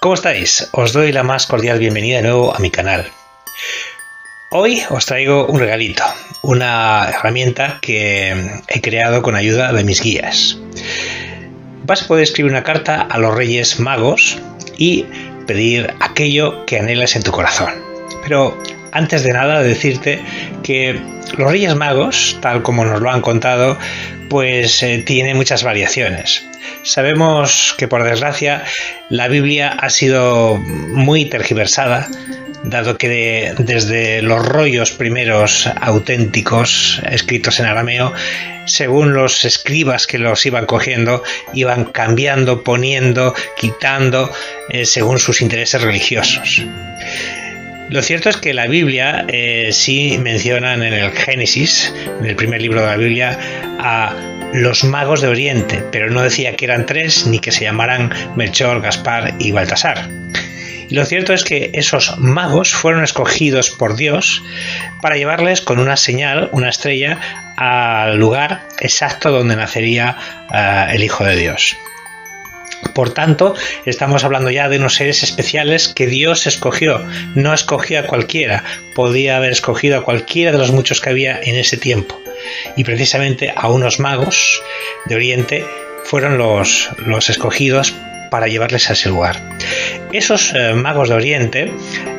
¿Cómo estáis? Os doy la más cordial bienvenida de nuevo a mi canal. Hoy os traigo un regalito, una herramienta que he creado con ayuda de mis guías. Vas a poder escribir una carta a los Reyes Magos y pedir aquello que anhelas en tu corazón. Pero antes de nada decirte que los Reyes Magos, tal como nos lo han contado, pues tiene muchas variaciones. Sabemos que por desgracia la Biblia ha sido muy tergiversada, dado que desde los rollos primeros auténticos escritos en arameo, según los escribas que los iban cogiendo, iban cambiando, poniendo, quitando, según sus intereses religiosos. Lo cierto es que la Biblia sí mencionan en el Génesis, en el primer libro de la Biblia, a los magos de Oriente, pero no decía que eran tres ni que se llamaran Melchor, Gaspar y Baltasar. Y lo cierto es que esos magos fueron escogidos por Dios para llevarles con una señal, una estrella, al lugar exacto donde nacería el Hijo de Dios. Por tanto, estamos hablando ya de unos seres especiales que Dios escogió. No escogió a cualquiera, podía haber escogido a cualquiera de los muchos que había en ese tiempo. Y precisamente a unos magos de Oriente fueron los escogidos para llevarles a ese lugar. Esos magos de Oriente,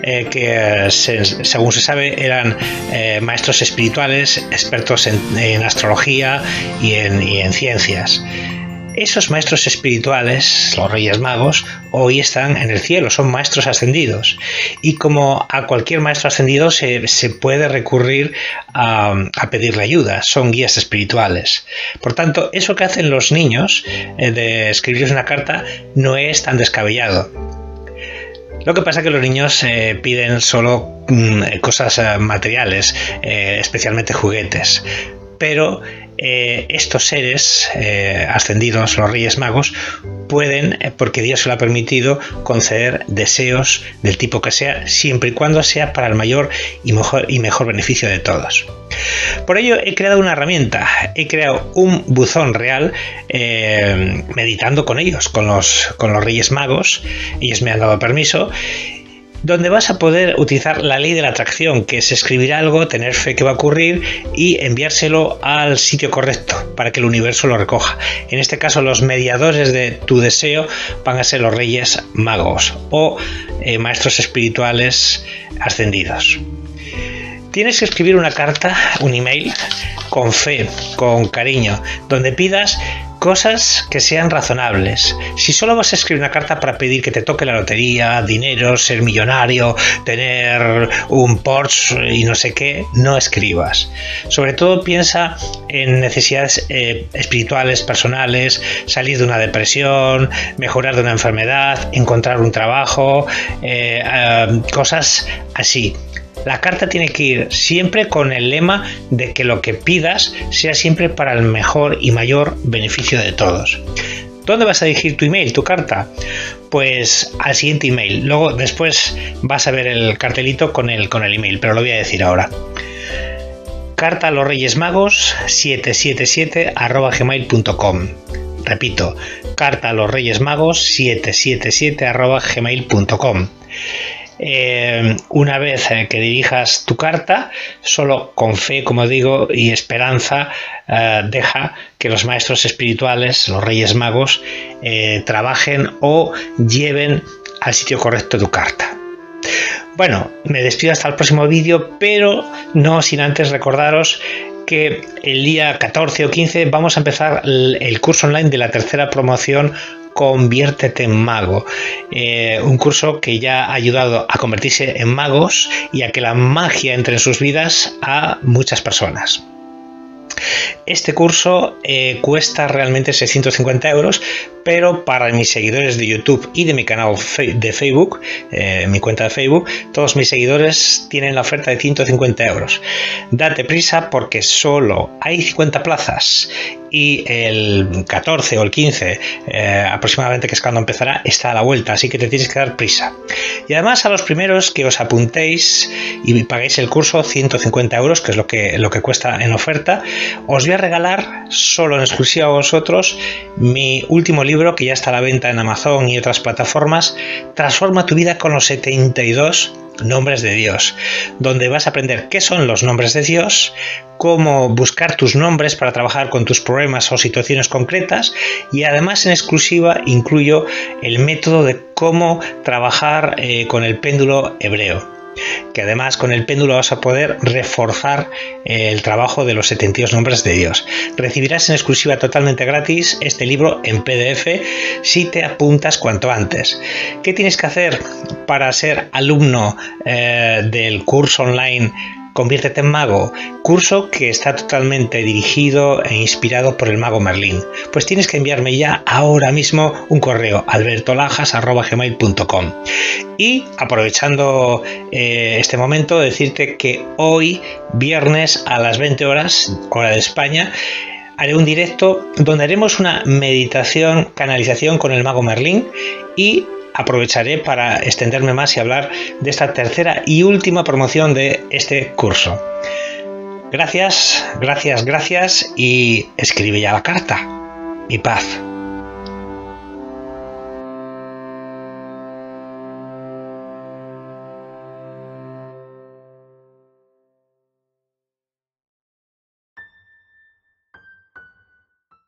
que según se sabe eran maestros espirituales, expertos en astrología y en ciencias. Esos maestros espirituales, los Reyes Magos, hoy están en el cielo, son maestros ascendidos. Y como a cualquier maestro ascendido se puede recurrir a pedirle ayuda, son guías espirituales. Por tanto, eso que hacen los niños de escribirles una carta no es tan descabellado. Lo que pasa es que los niños piden solo cosas materiales, especialmente juguetes. Pero estos seres ascendidos, los Reyes Magos, pueden, porque Dios se lo ha permitido, conceder deseos del tipo que sea, siempre y cuando sea para el mayor y mejor beneficio de todos. Por ello he creado una herramienta, he creado un buzón real meditando con ellos, con los Reyes Magos. Ellos me han dado permiso, donde vas a poder utilizar la ley de la atracción, que es escribir algo, tener fe que va a ocurrir y enviárselo al sitio correcto para que el universo lo recoja. En este caso, los mediadores de tu deseo van a ser los Reyes Magos o maestros espirituales ascendidos. Tienes que escribir una carta, un email, con fe, con cariño, donde pidas cosas que sean razonables. Si solo vas a escribir una carta para pedir que te toque la lotería, dinero, ser millonario, tener un Porsche y no sé qué, no escribas. Sobre todo piensa en necesidades espirituales, personales, salir de una depresión, mejorar de una enfermedad, encontrar un trabajo, cosas así. La carta tiene que ir siempre con el lema de que lo que pidas sea siempre para el mejor y mayor beneficio de todos. ¿Dónde vas a dirigir tu email, tu carta? Pues al siguiente email. Luego después vas a ver el cartelito con el email, pero lo voy a decir ahora. Carta a los Reyes Magos 777@gmail.com. Repito, carta a los Reyes Magos 777@gmail.com. Una vez que dirijas tu carta, solo con fe, como digo, y esperanza, deja que los maestros espirituales, los Reyes Magos, trabajen o lleven al sitio correcto tu carta. Bueno, me despido hasta el próximo vídeo, pero no sin antes recordaros que el día 14 o 15 vamos a empezar el curso online de la tercera promoción Conviértete en Mago, un curso que ya ha ayudado a convertirse en magos y a que la magia entre en sus vidas a muchas personas. Este curso cuesta realmente 650 euros, pero para mis seguidores de YouTube y de mi canal de Facebook, mi cuenta de Facebook, todos mis seguidores tienen la oferta de 150 euros. Date prisa porque solo hay 50 plazas y el 14 o el 15 aproximadamente, que es cuando empezará, está a la vuelta, así que te tienes que dar prisa. Y además, a los primeros que os apuntéis y paguéis el curso, 150 euros, que es lo que cuesta en oferta, os voy a regalar solo en exclusiva a vosotros mi último libro, que ya está a la venta en Amazon y otras plataformas, Transforma tu vida con los 72 nombres de Dios, donde vas a aprender qué son los nombres de Dios, cómo buscar tus nombres para trabajar con tus problemas o situaciones concretas, y además en exclusiva incluyo el método de cómo trabajar con el péndulo hebreo, que además con el péndulo vas a poder reforzar el trabajo de los 72 nombres de Dios. Recibirás en exclusiva totalmente gratis este libro en PDF si te apuntas cuanto antes. ¿Qué tienes que hacer para ser alumno del curso online Conviértete en Mago? Curso que está totalmente dirigido e inspirado por el mago Merlín. Pues tienes que enviarme ya ahora mismo un correo, albertolajas@gmail.com. Y aprovechando este momento, decirte que hoy, viernes a las 20 horas, hora de España, haré un directo donde haremos una meditación, canalización con el mago Merlín, y aprovecharé para extenderme más y hablar de esta tercera y última promoción de este curso. Gracias, gracias, gracias, y escribe ya la carta. Mi paz.